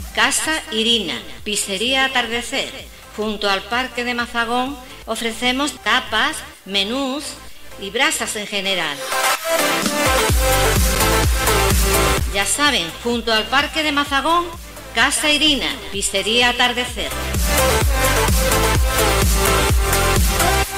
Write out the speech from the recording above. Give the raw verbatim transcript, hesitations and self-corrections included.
Casa Irina, pizzería Atardecer. Junto al Parque de Mazagón ofrecemos tapas, menús y brasas en general. Ya saben, junto al Parque de Mazagón, Casa Irina, pizzería Atardecer.